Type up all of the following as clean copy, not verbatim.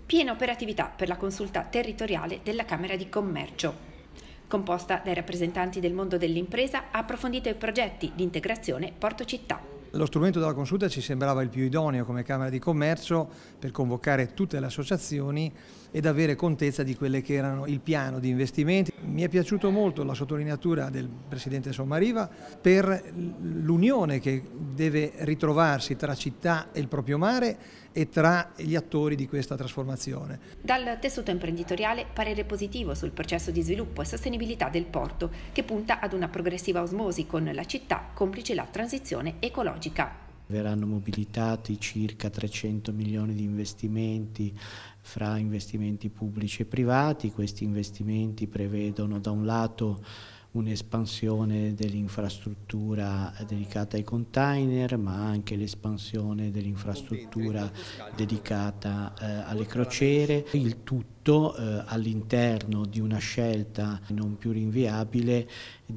Piena operatività per la consulta territoriale della Camera di Commercio. Composta dai rappresentanti del mondo dell'impresa, ha approfondito i progetti di integrazione Porto-Città. Lo strumento della consulta ci sembrava il più idoneo come Camera di Commercio per convocare tutte le associazioni ed avere contezza di quelle che erano il piano di investimenti. Mi è piaciuto molto la sottolineatura del Presidente Sommariva per l'unione che deve ritrovarsi tra città e il proprio mare e tra gli attori di questa trasformazione. Dal tessuto imprenditoriale parere positivo sul processo di sviluppo e sostenibilità del porto, che punta ad una progressiva osmosi con la città, complice la transizione ecologica. Verranno mobilitati circa 300 milioni di investimenti fra investimenti pubblici e privati. Questi investimenti prevedono da un lato un'espansione dell'infrastruttura dedicata ai container, ma anche l'espansione dell'infrastruttura dedicata alle crociere, il tutto all'interno di una scelta non più rinviabile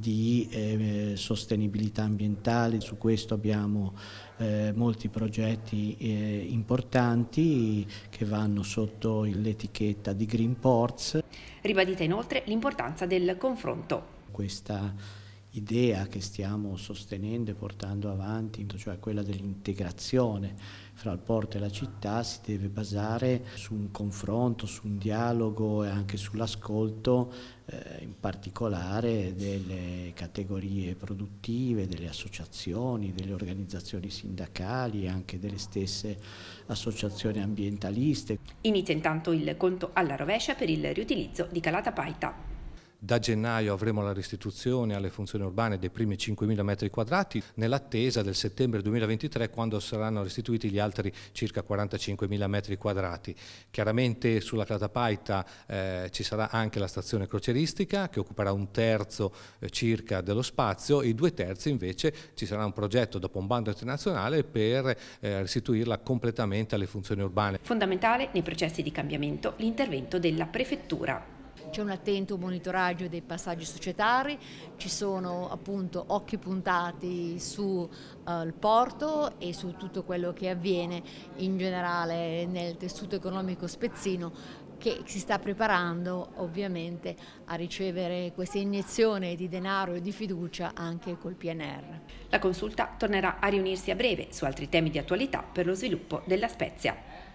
di sostenibilità ambientale. Su questo abbiamo molti progetti importanti che vanno sotto l'etichetta di Green Ports. Ribadita inoltre l'importanza del confronto. Questa idea che stiamo sostenendo e portando avanti, cioè quella dell'integrazione fra il porto e la città, si deve basare su un confronto, su un dialogo e anche sull'ascolto, in particolare delle categorie produttive, delle associazioni, delle organizzazioni sindacali e anche delle stesse associazioni ambientaliste. Inizia intanto il conto alla rovescia per il riutilizzo di Calata Paita. Da gennaio avremo la restituzione alle funzioni urbane dei primi 5.000 metri quadrati, nell'attesa del settembre 2023, quando saranno restituiti gli altri circa 45.000 metri quadrati. Chiaramente sulla Calata Paita ci sarà anche la stazione crocieristica, che occuperà un terzo circa dello spazio, e 2/3 invece ci sarà un progetto dopo un bando internazionale per restituirla completamente alle funzioni urbane. Fondamentale nei processi di cambiamento l'intervento della Prefettura. C'è un attento monitoraggio dei passaggi societari, ci sono appunto occhi puntati sul porto e su tutto quello che avviene in generale nel tessuto economico spezzino, che si sta preparando ovviamente a ricevere questa iniezione di denaro e di fiducia anche col PNR. La consulta tornerà a riunirsi a breve su altri temi di attualità per lo sviluppo della Spezia.